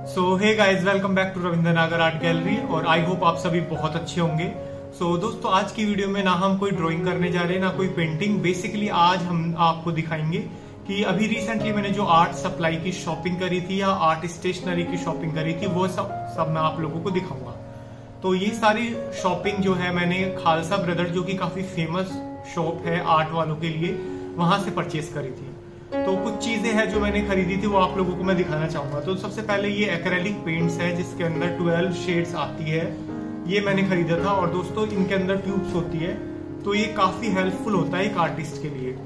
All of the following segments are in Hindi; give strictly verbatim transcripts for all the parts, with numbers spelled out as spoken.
So hey guys, welcome back to Ravindra Nagar art gallery और आई होप आप सभी बहुत अच्छे होंगे। सो so, दोस्तों आज की वीडियो में ना हम कोई ड्राइंग करने जा रहे हैं ना कोई पेंटिंग। बेसिकली आज हम आपको दिखाएंगे कि अभी रिसेंटली मैंने जो आर्ट सप्लाई की शॉपिंग करी थी या आर्ट स्टेशनरी की शॉपिंग करी थी वो सब सब मैं आप लोगों को दिखाऊंगा। तो ये सारी शॉपिंग जो है मैंने खालसा ब्रदर, जो कि काफी फेमस शॉप है आर्ट वालों के लिए, वहां से परचेस करी थी। तो कुछ चीजें हैं जो मैंने खरीदी थी वो आप लोगों को मैं दिखाना चाहूंगा। तो सबसे पहले ये एक्रेलिक पेंट्स है जिसके अंदर ट्वेल्व शेड्स आती है, ये मैंने खरीदा था। और दोस्तों इनके अंदर ट्यूब्स होती है, तो ये काफी हेल्पफुल होता है एक आर्टिस्ट के लिए।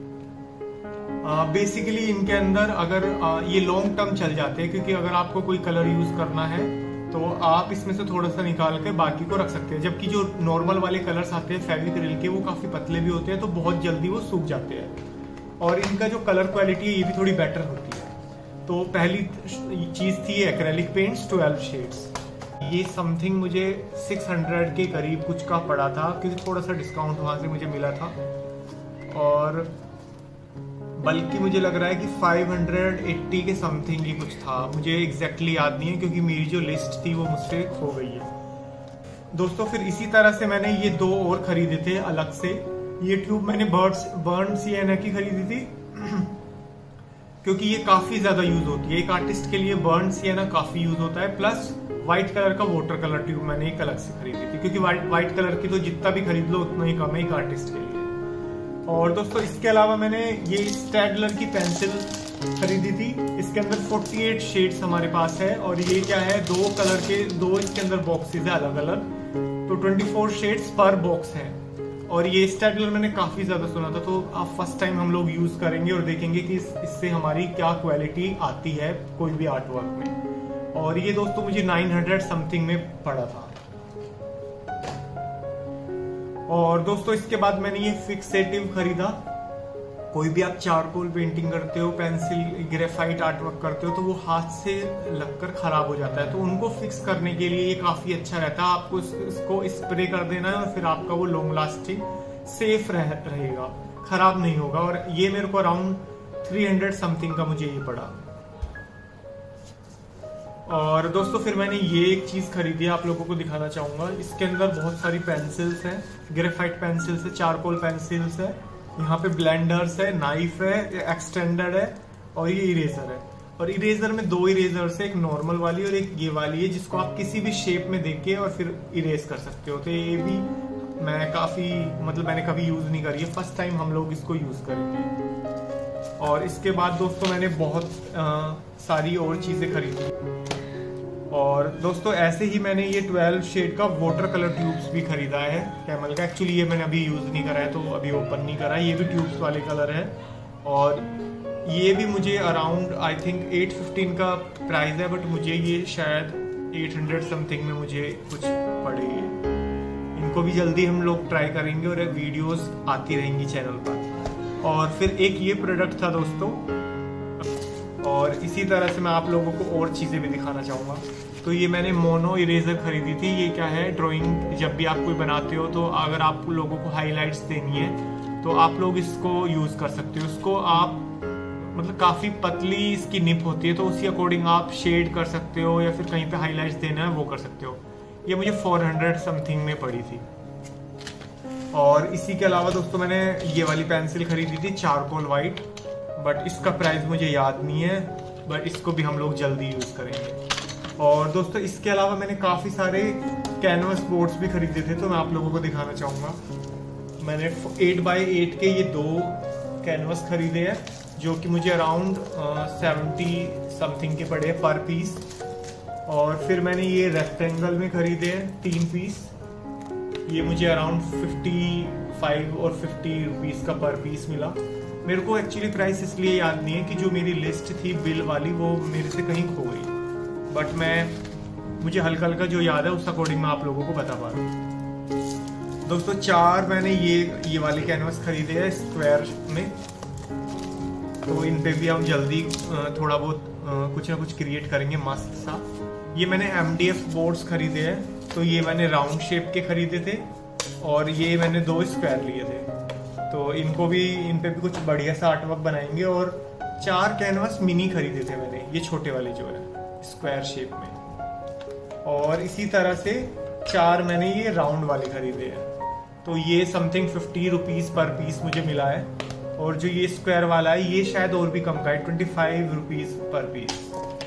बेसिकली uh, इनके अंदर अगर uh, ये लॉन्ग टर्म चल जाते हैं, क्योंकि अगर आपको कोई कलर यूज करना है तो आप इसमें से थोड़ा सा निकाल के बाकी को रख सकते हैं। जबकि जो नॉर्मल वाले कलर्स आते हैं फेविक्रिल के, वो काफी पतले भी होते हैं, तो बहुत जल्दी वो सूख जाते हैं। और इनका जो कलर क्वालिटी है ये भी थोड़ी बेटर होती है। तो पहली चीज थी एक्रेलिक पेंट्स ट्वेल्व शेड्स। ये समथिंग मुझे छह सौ के करीब कुछ का पड़ा था, क्योंकि थोड़ा सा डिस्काउंट वहां से मुझे मिला था। और बल्कि मुझे लग रहा है कि पाँच सौ अस्सी के समथिंग ही कुछ था, मुझे एग्जैक्टली याद नहीं है क्योंकि मेरी जो लिस्ट थी वो मुझसे खो गई है। दोस्तों फिर इसी तरह से मैंने ये दो और खरीदे थे अलग से। ये ट्यूब मैंने बर्ड्स बर्न सिएना की खरीदी थी क्योंकि ये काफी ज्यादा यूज होती है। एक आर्टिस्ट के लिए बर्न सिएना काफी यूज होता है। प्लस व्हाइट कलर का वाटर कलर ट्यूब मैंने एक अलग से खरीदी थी, क्योंकि व्हाइट व्हाइट कलर की तो जितना भी खरीद लो उतना ही कम है एक आर्टिस्ट के लिए। और दोस्तों इसके अलावा मैंने ये स्टैडलर की पेंसिल खरीदी थी। इसके अंदर अड़तालीस शेड्स हमारे पास है, और ये क्या है, दो कलर के दो इसके अंदर बॉक्सेस है अलग अलग, तो चौबीस शेड्स पर बॉक्स है। और ये स्टैडलर मैंने काफी ज्यादा सुना था, तो आप फर्स्ट टाइम हम लोग यूज करेंगे और देखेंगे कि इस, इससे हमारी क्या क्वालिटी आती है कोई भी आर्ट वर्क में। और ये दोस्तों मुझे नौ सौ समथिंग में पड़ा था। और दोस्तों इसके बाद मैंने ये फिक्सेटिव खरीदा। कोई भी आप चारकोल पेंटिंग करते हो, पेंसिल ग्रेफाइट आर्ट वर्क करते हो, तो वो हाथ से लगकर खराब हो जाता है, तो उनको फिक्स करने के लिए ये काफी अच्छा रहता है। आपको इसको स्प्रे कर देना है और फिर आपका वो लॉन्ग लास्टिंग सेफ रह, रहेगा, खराब नहीं होगा। और ये मेरे को अराउंड तीन सौ समथिंग का मुझे ये पड़ा। और दोस्तों फिर मैंने ये एक चीज खरीदी है, आप लोगों को दिखाना चाहूंगा। इसके अंदर बहुत सारी पेंसिल्स हैं, ग्रेफाइट पेंसिल्स है, चारकोल पेंसिल्स है, यहाँ पे ब्लेंडर्स है, नाइफ है, एक्सटेंडर है, और ये इरेजर है। और इरेजर में दो इरेजर्स है, एक नॉर्मल वाली और एक ये वाली है, जिसको आप किसी भी शेप में देख के और फिर इरेज कर सकते हो। तो ये भी मैं काफी मतलब मैंने कभी यूज नहीं करी है, फर्स्ट टाइम हम लोग इसको यूज करेंगे। और इसके बाद दोस्तों मैंने बहुत आ, सारी और चीजें खरीदी। और दोस्तों ऐसे ही मैंने ये ट्वेल्व शेड का वाटर कलर ट्यूब्स भी खरीदा है कैमल का। एक्चुअली ये मैंने अभी यूज नहीं करा है, तो अभी ओपन नहीं करा है। ये भी ट्यूब्स वाले कलर है, और ये भी मुझे अराउंड आई थिंक आठ सौ पंद्रह का प्राइस है, बट मुझे ये शायद आठ सौ समथिंग में मुझे कुछ पड़े। इनको भी जल्दी हम लोग ट्राई करेंगे और वीडियोस आती रहेंगी चैनल पर। और फिर एक ये प्रोडक्ट था दोस्तों, और इसी तरह से मैं आप लोगों को और चीजें भी दिखाना चाहूंगा। तो ये मैंने मोनो इरेजर खरीदी थी। ये क्या है, ड्राइंग जब भी आप कोई बनाते हो, तो अगर आप लोगों को हाइलाइट्स देनी है तो आप लोग इसको यूज कर सकते हो। इसको आप मतलब काफी पतली इसकी निप होती है, तो उसी अकॉर्डिंग आप शेड कर सकते हो, या फिर कहीं पे हाईलाइट्स देना है वो कर सकते हो। ये मुझे चार सौ समथिंग में पड़ी थी। और इसी के अलावा दोस्तों मैंने ये वाली पेंसिल खरीदी थी चारकोल वाइट, बट इसका प्राइस मुझे याद नहीं है, बट इसको भी हम लोग जल्दी यूज करेंगे। और दोस्तों इसके अलावा मैंने काफी सारे कैनवस बोर्ड्स भी खरीदे थे, तो मैं आप लोगों को दिखाना चाहूंगा। मैंने आठ बाई आठ के ये दो कैनवस खरीदे हैं, जो कि मुझे अराउंड सेवेंटी समथिंग के पड़े हैं पर पीस। और फिर मैंने ये रेक्टेंगल में खरीदे हैं तीन पीस, ये मुझे अराउंड पचपन और पचास रुपीस का पर पीस मिला। मेरे को एक्चुअली प्राइस इसलिए याद नहीं है कि जो मेरी लिस्ट थी बिल वाली वो मेरे से कहीं खो गई, बट मैं मुझे हल्का हल्का जो याद है उस अकॉर्डिंग मैं आप लोगों को बता पा रहा हूँ। दोस्तों चार मैंने ये ये वाले कैनवस खरीदे हैं स्क्वायर में, तो इन पे भी हम जल्दी थोड़ा बहुत कुछ ना कुछ क्रिएट करेंगे मस्त सा। ये मैंने एम डी एफ बोर्ड्स खरीदे हैं, तो ये मैंने राउंड शेप के खरीदे थे, और ये मैंने दो स्क्वायर लिए थे। तो इनको भी इन पे भी कुछ बढ़िया सा आर्टवर्क बनाएंगे। और चार कैनवास मिनी खरीदे थे मैंने, ये छोटे वाले जो है स्क्वायर शेप में। और इसी तरह से चार मैंने ये राउंड वाले खरीदे हैं, तो ये something fifty rupees per piece मुझे मिला है। और जो ये स्क्वायर वाला है ये शायद और भी कम का है, twenty five rupees per piece.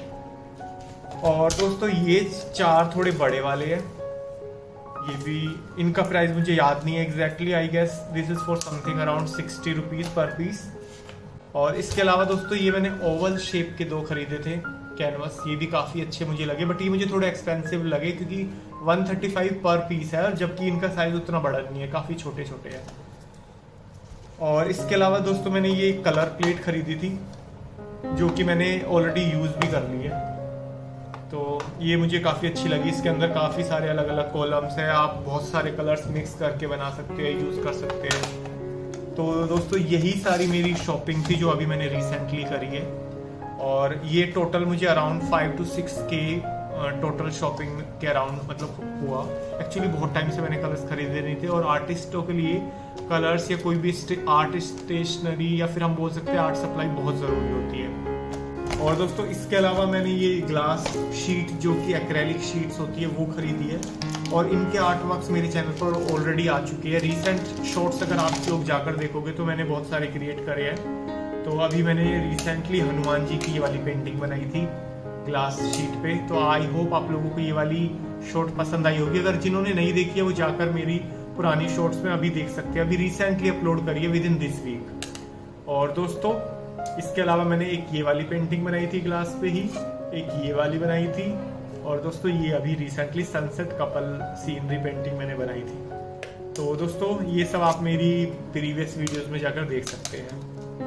और दोस्तों ये चार थोड़े बड़े वाले हैं, ये भी इनका प्राइस मुझे याद नहीं है exactly, I guess this is for something around sixty rupees per piece. और इसके अलावा दोस्तों ये मैंने ओवल शेप के दो खरीदे थे कैनवस, ये भी काफ़ी अच्छे मुझे लगे, बट ये मुझे थोड़े एक्सपेंसिव लगे क्योंकि one thirty five per piece है, जबकि इनका साइज उतना बड़ा नहीं है, काफ़ी छोटे छोटे हैं। और इसके अलावा दोस्तों मैंने ये कलर प्लेट खरीदी थी जो कि मैंने ऑलरेडी यूज़ भी कर ली है, तो ये मुझे काफ़ी अच्छी लगी। इसके अंदर काफ़ी सारे अलग अलग कॉलम्स हैं, आप बहुत सारे कलर्स मिक्स करके बना सकते हैं, यूज़ कर सकते हैं। तो दोस्तों यही सारी मेरी शॉपिंग थी जो अभी मैंने रिसेंटली करी है, और ये टोटल मुझे अराउंड फाइव टू सिक्स के टोटल शॉपिंग के अराउंड मतलब हुआ। एक्चुअली बहुत टाइम से मैंने कलर्स खरीदे नहीं थे, और आर्टिस्टों के लिए कलर्स या कोई भी आर्ट स्टेशनरी या फिर हम बोल सकते हैं आर्ट सप्लाई बहुत ज़रूरी होती है। और दोस्तों इसके अलावा मैंने ये ग्लास शीट जो कि एक्रेलिक शीट्स होती है वो खरीदी है, और इनके आर्ट वर्क्स मेरे चैनल पर ऑलरेडी आ चुके हैं। रीसेंट शॉर्ट्स अगर आप लोग जाकर देखोगे तो मैंने बहुत सारे क्रिएट करे हैं। तो अभी मैंने रिसेंटली हनुमान जी की ये वाली पेंटिंग बनाई थी ग्लास शीट पे, तो आई होप आप लोगों को ये वाली शॉर्ट पसंद आई होगी। अगर जिन्होंने नहीं देखी है वो जाकर मेरी पुरानी शॉर्ट्स में अभी देख सकते हैं, अभी रिसेंटली अपलोड करी है विद इन दिस वीक। और दोस्तों इसके अलावा मैंने एक ये वाली पेंटिंग बनाई थी ग्लास पे ही, एक ये वाली बनाई थी, और दोस्तों ये अभी recently sunset couple scenery painting मैंने बनाई थी। तो दोस्तों ये सब आप मेरी प्रीवियस वीडियोस में जाकर देख सकते हैं।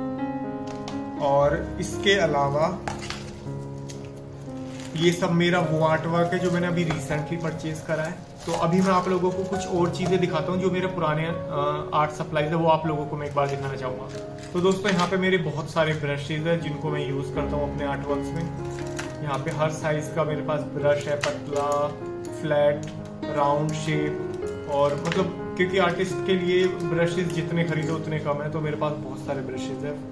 और इसके अलावा ये सब मेरा वो आर्ट वर्क है जो मैंने अभी रिसेंटली परचेज करा है। तो अभी मैं आप लोगों को कुछ और चीज़ें दिखाता हूँ जो मेरे पुराने आर्ट सप्लाईज है, वो आप लोगों को मैं एक बार दिखाना चाहूँगा। तो दोस्तों यहाँ पे मेरे बहुत सारे ब्रशेज हैं जिनको मैं यूज़ करता हूँ अपने आर्ट वर्क्स में। यहाँ पे हर साइज का मेरे पास ब्रश है, पतला, फ्लैट, राउंड शेप, और मतलब क्योंकि आर्टिस्ट के लिए ब्रशेज जितने खरीदो उतने कम है, तो मेरे पास बहुत सारे ब्रशेज है।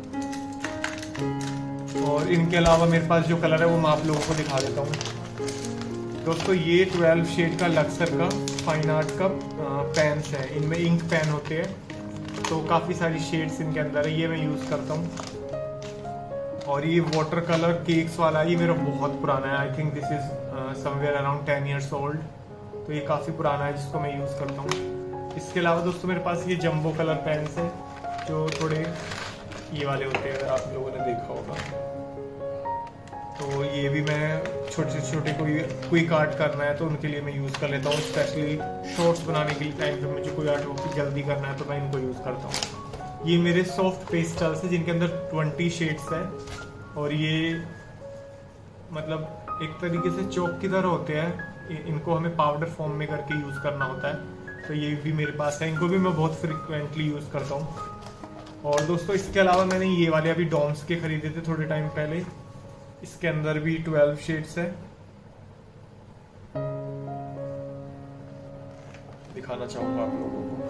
और इनके अलावा मेरे पास जो कलर है वो मैं आप लोगों को दिखा देता हूँ। दोस्तों ये ट्वेल्व शेड का लक्सर का फाइन आर्ट का पेन्स है, इनमें इंक पेन होते हैं, तो काफ़ी सारी शेड्स इनके अंदर है, ये मैं यूज़ करता हूँ। और ये वाटर कलर केक्स वाला ये मेरा बहुत पुराना है, I think this is somewhere around ten years old, तो ये काफ़ी पुराना है जिसको मैं यूज़ करता हूँ। इसके अलावा दोस्तों मेरे पास ये जंबो कलर पेन्स है जो थोड़े ये वाले होते हैं, अगर आप लोगों ने देखा होगा। तो ये भी मैं छोटे छोटे कोई क्विक आर्ट करना है तो उनके लिए मैं यूज़ कर लेता हूँ, स्पेशली शॉर्ट्स बनाने के लिए टाइम पे मुझे कोई आर्ट वर्क जल्दी करना है तो मैं इनको यूज़ करता हूँ। ये मेरे सॉफ्ट पेस्टल्स है जिनके अंदर ट्वेंटी शेड्स है, और ये मतलब एक तरीके से चौक की तरह होते हैं, इनको हमें पाउडर फॉर्म में करके यूज़ करना होता है, तो ये भी मेरे पास है, इनको भी मैं बहुत फ्रिक्वेंटली यूज़ करता हूँ। और दोस्तों इसके अलावा मैंने ये वाले अभी डॉम्स के खरीदे थे थोड़े टाइम पहले, इसके अंदर भी ट्वेल्व शेड्स है, दिखाना चाहूंगा आप लोगों को।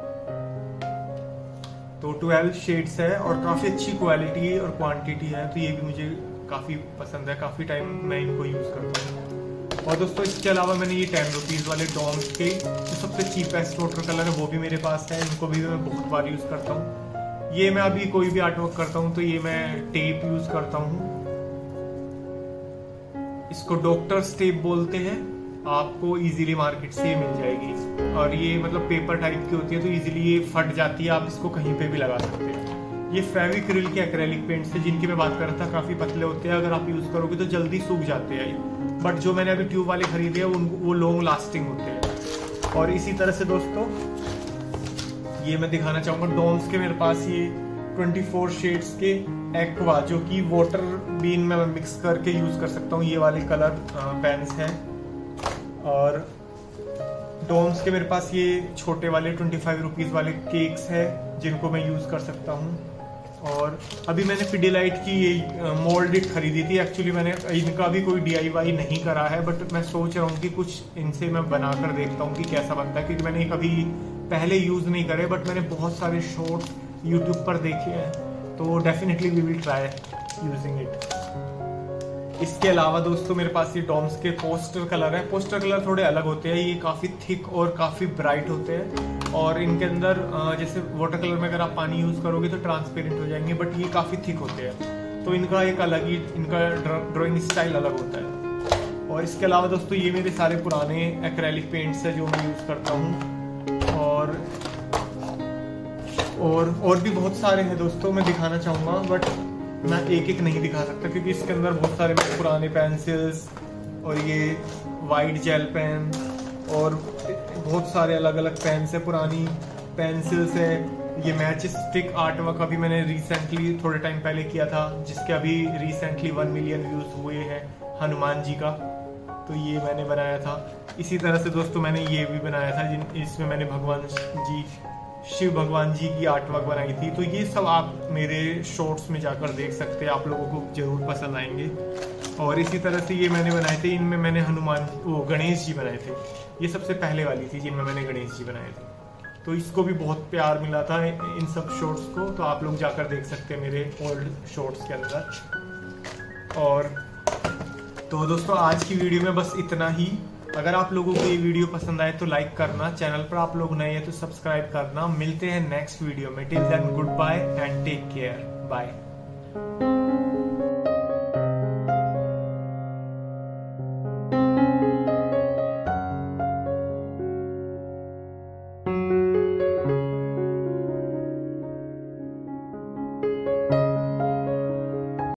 तो ट्वेल्व शेड्स है और काफी अच्छी क्वालिटी और क्वांटिटी है, तो ये भी मुझे काफी पसंद है, काफी टाइम मैं इनको यूज करता हूँ। और दोस्तों इसके अलावा मैंने ये टेन रुपीज वाले डॉम्स के जो सबसे चीपेस्ट वाटर कलर है वो भी मेरे पास है, इनको भी मैं बहुत बार यूज करता हूँ। ये मैं अभी कोई भी आर्ट वर्क करता हूँ तो ये मैं टेप यूज करता हूँ, इसको डॉक्टर्स टेप बोलते हैं, आपको इजीली मार्केट से मिल जाएगी, और ये मतलब पेपर टाइप की होती है तो इजीली ये फट जाती है, आप इसको कहीं पे भी लगा सकते हैं। ये फेविक्रिल के एक्रेलिक पेंट्स है जिनकी मैं बात कर रहा था, काफी पतले होते हैं, अगर आप यूज करोगे तो जल्दी सूख जाते हैं, बट जो मैंने अभी ट्यूब वाले खरीदे हैं वो लॉन्ग लास्टिंग होते हैं। और इसी तरह से दोस्तों ये मैं दिखाना चाहूंगा डॉम्स के, मेरे पास ये चौबीस शेड्स के एक्वा जो कि वाटर बीन में मैं मिक्स करके यूज कर सकता हूँ, ये वाले कलर पेन्स हैं। और डोम्स के मेरे पास ये छोटे वाले ट्वेंटी फाइव रुपीज वाले केक्स है जिनको मैं यूज कर सकता हूँ। और अभी मैंने पिडिलाइट की ये मोल्डेड खरीदी थी, एक्चुअली मैंने इनका भी कोई डीआईवाई नहीं करा है, बट मैं सोच रहा हूँ कि कुछ इनसे मैं बनाकर देखता हूँ कि कैसा बनता है, क्योंकि मैंने कभी पहले यूज नहीं करे, बट मैंने बहुत सारे शॉर्ट्स यूट्यूब पर देखे हैं, तो definitely we will try using it. इसके अलावा दोस्तों मेरे पास ये डॉम्स के पोस्टर कलर है। पोस्टर कलर थोड़े अलग होते हैं, ये काफी थिक और काफी ब्राइट होते हैं और इनके अंदर जैसे वाटर कलर में अगर आप पानी यूज करोगे तो ट्रांसपेरेंट हो जाएंगे, बट ये काफी थिक होते हैं, तो इनका एक अलग ही इनका ड्राइंग स्टाइल अलग होता है। और इसके अलावा दोस्तों ये मेरे सारे पुराने एक्रेलिक पेंट्स है जो मैं यूज करता हूँ, और और और भी बहुत सारे हैं दोस्तों, मैं दिखाना चाहूंगा बट मैं एक एक नहीं दिखा सकता क्योंकि इसके अंदर बहुत सारे पुराने पेंसिल्स और ये वाइट जेल पेन और बहुत सारे अलग अलग पेन्स है, पुरानी पेंसिल्स है। ये मैच स्टिक आर्ट वर्क अभी मैंने रिसेंटली थोड़े टाइम पहले किया था, जिसके अभी रिसेंटली वन मिलियन व्यूज हुए हैं हनुमान जी का, तो ये मैंने बनाया था। इसी तरह से दोस्तों मैंने ये भी बनाया था जिन इसमें मैंने भगवान जी शिव भगवान जी की आर्ट वर्क बनाई थी। तो ये सब आप मेरे शॉर्ट्स में जाकर देख सकते हैं, आप लोगों को जरूर पसंद आएंगे। और इसी तरह से ये मैंने बनाए थे, इनमें मैंने हनुमान वो गणेश जी बनाए थे, ये सबसे पहले वाली थी जिनमें मैंने गणेश जी बनाए थे, तो इसको भी बहुत प्यार मिला था इन सब शॉर्ट्स को, तो आप लोग जाकर देख सकते हैं मेरे ओल्ड शॉर्ट्स के अंदर। और तो दोस्तों आज की वीडियो में बस इतना ही। अगर आप लोगों को ये वीडियो पसंद आए तो लाइक करना, चैनल पर आप लोग नए हैं तो सब्सक्राइब करना। मिलते हैं नेक्स्ट वीडियो में, till then good bye and take care, bye.